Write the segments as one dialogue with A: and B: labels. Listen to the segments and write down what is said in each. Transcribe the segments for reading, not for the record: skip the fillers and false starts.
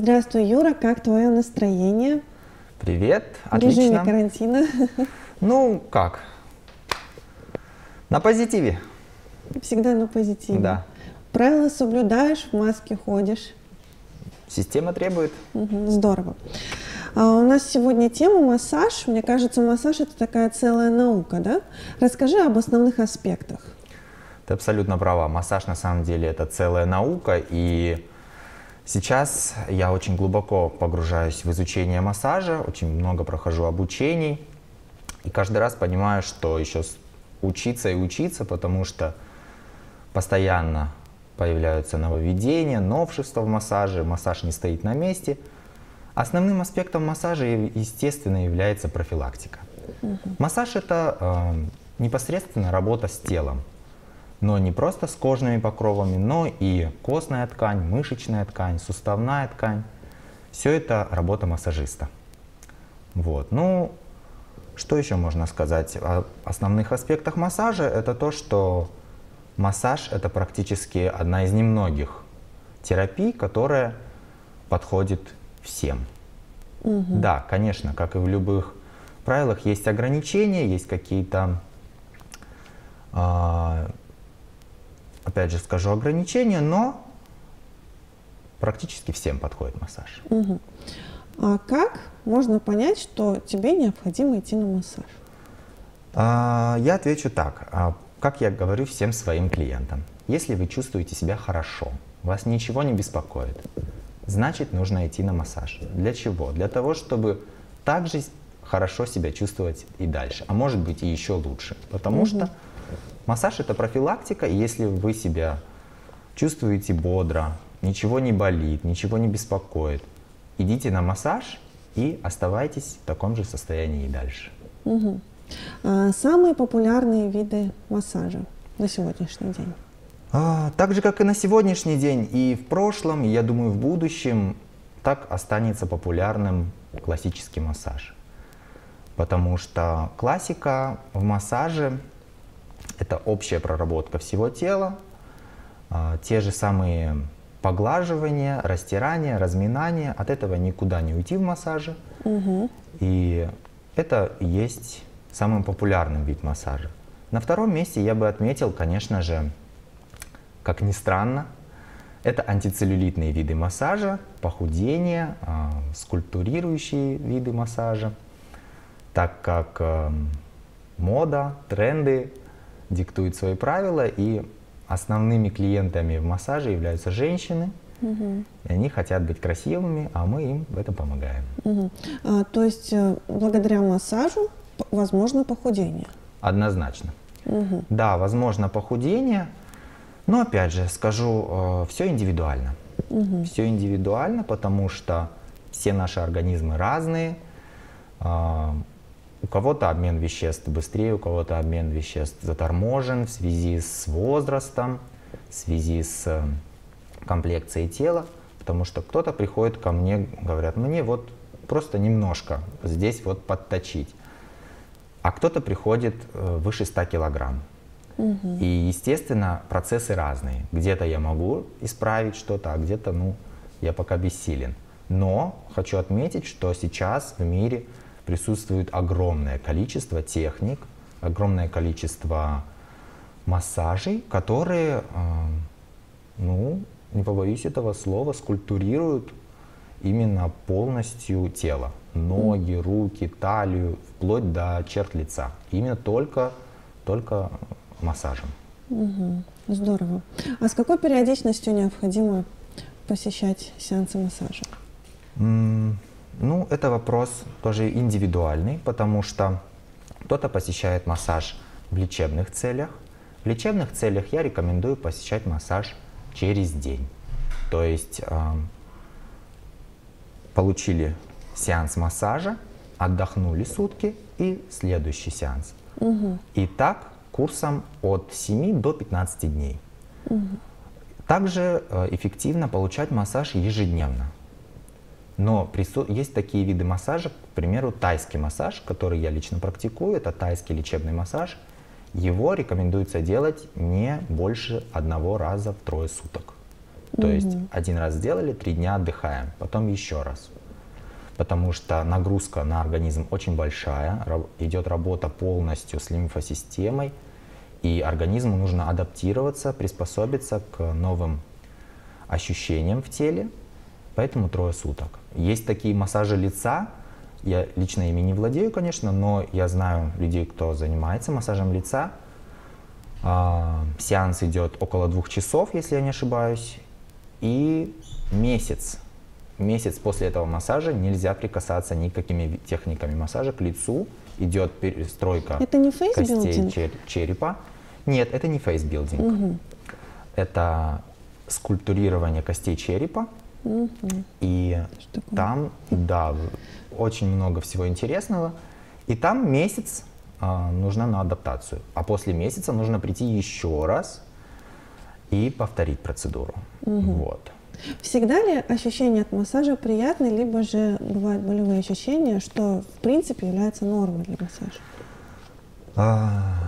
A: Здравствуй, Юра, как твое настроение?
B: Привет,
A: В режиме
B: отлично.
A: карантина.
B: Ну, как? На позитиве.
A: Всегда на позитиве.
B: Да.
A: Правила соблюдаешь, в маске ходишь.
B: Система требует.
A: Здорово. У нас сегодня тема массаж. Мне кажется, массаж — это такая целая наука, да? Расскажи об основных аспектах.
B: Ты абсолютно права. Массаж на самом деле это целая наука. И сейчас я очень глубоко погружаюсь в изучение массажа, очень много прохожу обучений. И каждый раз понимаю, что еще учиться и учиться, потому что постоянно появляются нововведения, новшества в массаже, массаж не стоит на месте. Основным аспектом массажа, естественно, является профилактика. Массаж — это непосредственно работа с телом, но не просто с кожными покровами, но и костная ткань, мышечная ткань, суставная ткань. Все это работа массажиста. Вот. Ну, что еще можно сказать о основных аспектах массажа? Это то, что массаж — это практически одна из немногих терапий, которая подходит всем. Да, конечно, как и в любых правилах, есть ограничения, есть какие-то, опять же скажу, ограничения, но практически всем подходит массаж.
A: А как можно понять, что тебе необходимо идти на массаж?
B: Я отвечу так. Как я говорю всем своим клиентам, если вы чувствуете себя хорошо, вас ничего не беспокоит, значит, нужно идти на массаж. Для чего? Для того, чтобы также хорошо себя чувствовать и дальше, а может быть и еще лучше. Потому что массаж — это профилактика, и если вы себя чувствуете бодро, ничего не болит, ничего не беспокоит, идите на массаж и оставайтесь в таком же состоянии и дальше.
A: Самые популярные виды массажа на сегодняшний день?
B: Так же, как и на сегодняшний день, и в прошлом, и я думаю, в будущем, так останется популярным классический массаж. Потому что классика в массаже — это общая проработка всего тела, те же самые поглаживания, растирания, разминания. От этого никуда не уйти в массаже. И это и есть самым популярным вид массажа. На втором месте я бы отметил, конечно же, как ни странно, это антицеллюлитные виды массажа, похудение, скульптурирующие виды массажа, так как мода, тренды диктуют свои правила, и основными клиентами в массаже являются женщины, и они хотят быть красивыми, а мы им в этом помогаем.
A: То есть благодаря массажу возможно похудение?
B: Однозначно. Да, возможно похудение, но опять же скажу, все индивидуально. Все индивидуально, потому что все наши организмы разные. У кого-то обмен веществ быстрее, у кого-то обмен веществ заторможен в связи с возрастом, в связи с комплекцией тела, потому что кто-то приходит ко мне, говорят, мне вот просто немножко здесь вот подточить, а кто-то приходит выше 100 килограмм. И, естественно, процессы разные. Где-то я могу исправить что-то, а где-то, ну, я пока бессилен. Но хочу отметить, что сейчас в мире присутствует огромное количество техник, огромное количество массажей, которые, ну, не побоюсь этого слова, скульптурируют именно полностью тело. Ноги, руки, талию, вплоть до черт лица. Именно только массажем.
A: Здорово. А с какой периодичностью необходимо посещать сеансы массажа?
B: Ну, это вопрос тоже индивидуальный, потому что кто-то посещает массаж в лечебных целях. В лечебных целях я рекомендую посещать массаж через день. То есть получили сеанс массажа, отдохнули сутки и следующий сеанс. И так курсом от 7 до 15 дней. Также эффективно получать массаж ежедневно. Но есть такие виды массажа, к примеру, тайский массаж, который я лично практикую, это тайский лечебный массаж. Его рекомендуется делать не больше 1 раза в 3 суток. То есть один раз сделали, 3 дня отдыхаем, потом еще раз. Потому что нагрузка на организм очень большая, идет работа полностью с лимфосистемой, и организму нужно адаптироваться, приспособиться к новым ощущениям в теле, поэтому 3 суток. Есть такие массажи лица, я лично ими не владею, конечно, но я знаю людей, кто занимается массажем лица. Сеанс идет около 2 часов, если я не ошибаюсь, и месяц после этого массажа нельзя прикасаться никакими техниками массажа к лицу. Идет перестройка костей черепа. Нет, это не фейсбилдинг. Это скульптурирование костей черепа. И там, да, очень много всего интересного. И там месяц нужно на адаптацию. А после месяца нужно прийти еще раз и повторить процедуру. Вот.
A: Всегда ли ощущения от массажа приятны, либо же бывают болевые ощущения, что в принципе является нормой для массажа?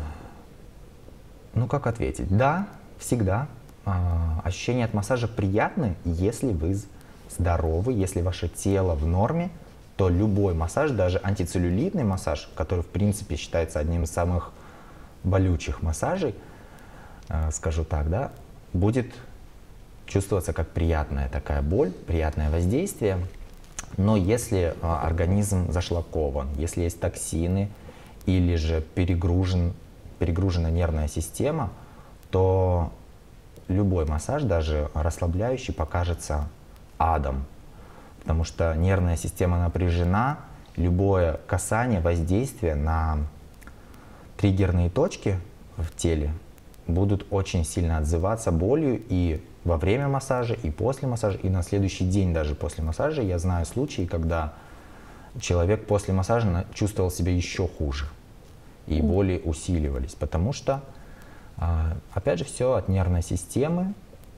B: Ну, как ответить? Да, всегда. Ощущения от массажа приятны, если вы здоровы, если ваше тело в норме, то любой массаж, даже антицеллюлитный массаж, который в принципе считается одним из самых болючих массажей, скажу так, да, будет чувствоваться как приятная такая боль, приятное воздействие. Но если организм зашлакован, если есть токсины или же перегружена нервная система, то любой массаж, даже расслабляющий, покажется адом. Потому что нервная система напряжена, любое касание, воздействие на триггерные точки в теле будут очень сильно отзываться болью и во время массажа, и после массажа, и на следующий день даже после массажа. Я знаю случаи, когда человек после массажа чувствовал себя еще хуже, и боли усиливались, потому что, опять же, все от нервной системы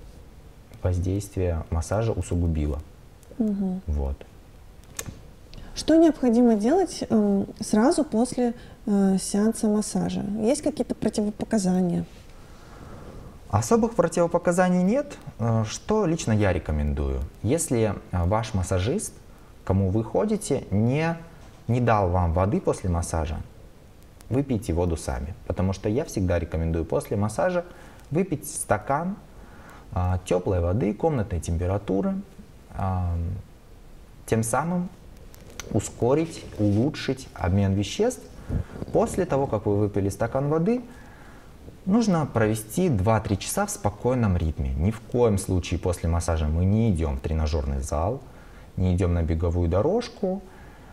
B: воздействие массажа усугубило. Вот.
A: Что необходимо делать сразу после сеанса массажа? Есть какие-то противопоказания?
B: Особых противопоказаний нет. Что лично я рекомендую? Если ваш массажист, к кому вы ходите, не дал вам воды после массажа, вы пейте воду сами. Потому что я всегда рекомендую после массажа выпить стакан теплой воды комнатной температуры, тем самым ускорить, улучшить обмен веществ. После того, как вы выпили стакан воды, нужно провести 2-3 часа в спокойном ритме. Ни в коем случае после массажа мы не идем в тренажерный зал, не идем на беговую дорожку,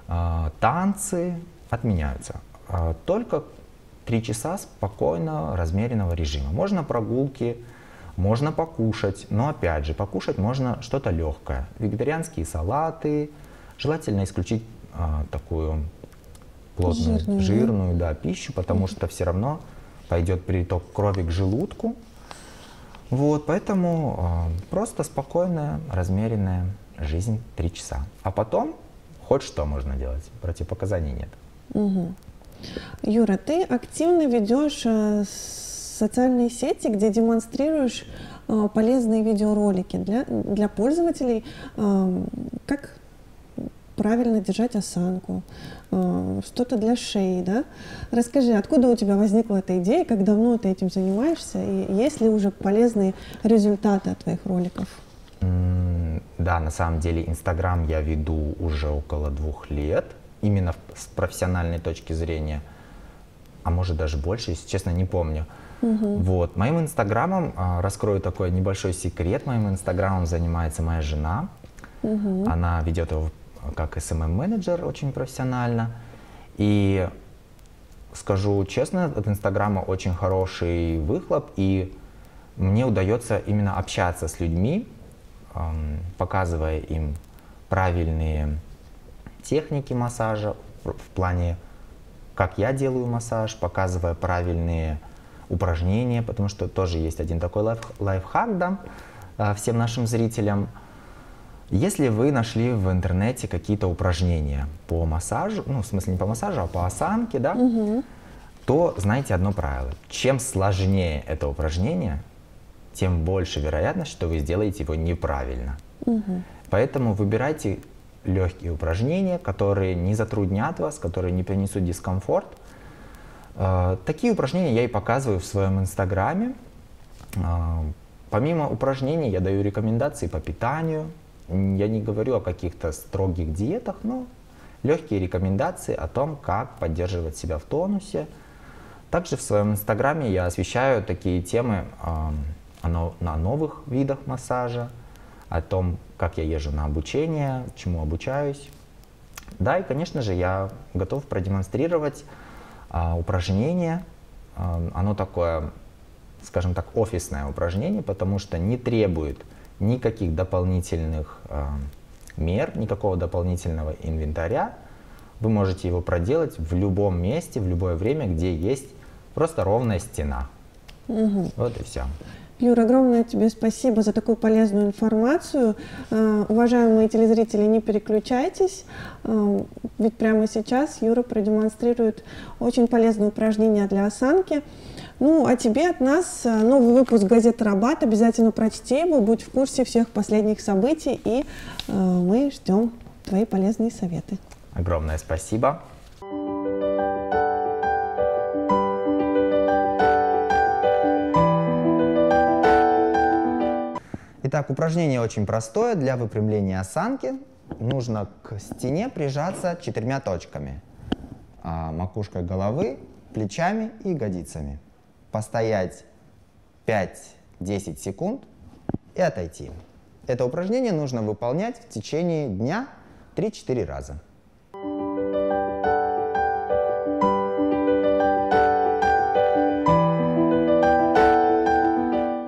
B: танцы отменяются. Только 3 часа спокойно, размеренного режима. Можно прогулки, можно покушать, но опять же, покушать можно что-то легкое. Вегетарианские салаты, желательно исключить такую плотную, жирную, да, пищу, потому что все равно пойдет приток крови к желудку. Вот, поэтому просто спокойная, размеренная жизнь 3 часа. А потом хоть что можно делать, противопоказаний нет.
A: Юра, ты активно ведешь социальные сети, где демонстрируешь полезные видеоролики для пользователей, как правильно держать осанку, что-то для шеи, да? Расскажи, откуда у тебя возникла эта идея, как давно ты этим занимаешься, и есть ли уже полезные результаты от твоих роликов?
B: Да, на самом деле Инстаграм я веду уже около 2 лет, именно с профессиональной точки зрения, а может даже больше, если честно, не помню. Вот. Моим Инстаграмом, раскрою такой небольшой секрет, моим Инстаграмом занимается моя жена. Она ведет его как SMM-менеджер очень профессионально. И скажу честно, от Инстаграма очень хороший выхлоп, и мне удается именно общаться с людьми, показывая им правильные техники массажа, в плане, как я делаю массаж, показывая правильные упражнения, потому что тоже есть один такой лайфхак, да, всем нашим зрителям. Если вы нашли в интернете какие-то упражнения по массажу, ну, в смысле не по массажу, а по осанке, да, то знайте одно правило. Чем сложнее это упражнение, тем больше вероятность, что вы сделаете его неправильно. Поэтому выбирайте легкие упражнения, которые не затруднят вас, которые не принесут дискомфорт. Такие упражнения я и показываю в своем инстаграме. Помимо упражнений я даю рекомендации по питанию. Я не говорю о каких-то строгих диетах, но легкие рекомендации о том, как поддерживать себя в тонусе. Также в своем инстаграме я освещаю такие темы о новых видах массажа, о том, как я езжу на обучение, чему обучаюсь. Да, и, конечно же, я готов продемонстрировать упражнение. Оно такое, скажем так, офисное упражнение, потому что не требует никаких дополнительных мер, никакого дополнительного инвентаря. Вы можете его проделать в любом месте, в любое время, где есть просто ровная стена. Вот и все.
A: Юра, огромное тебе спасибо за такую полезную информацию. Уважаемые телезрители, не переключайтесь, ведь прямо сейчас Юра продемонстрирует очень полезные упражнения для осанки. Ну, а тебе от нас новый выпуск газеты «Рабат». Обязательно прочти его, будь в курсе всех последних событий, и мы ждем твои полезные советы.
B: Огромное спасибо. Итак, упражнение очень простое. Для выпрямления осанки нужно к стене прижаться 4 точками. Макушкой головы, плечами и ягодицами. Постоять 5-10 секунд и отойти. Это упражнение нужно выполнять в течение дня 3-4 раза.